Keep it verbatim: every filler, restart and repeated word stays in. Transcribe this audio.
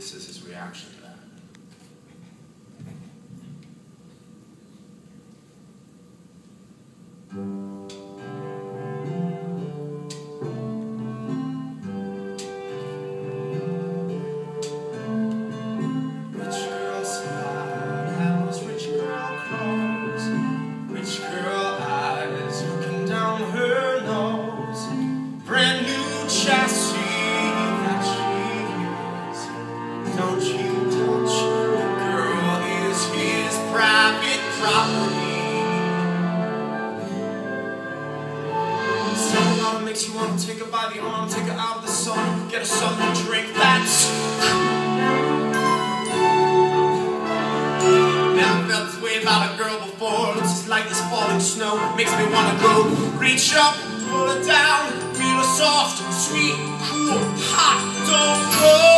this is his reaction to that. Makes you want to take her by the arm, take her out of the sun, get her something to drink. That's never felt this way about a girl before. Looks just like this falling snow. Makes me want to go reach up, pull her down, feel her soft, sweet, cool, hot. Don't go.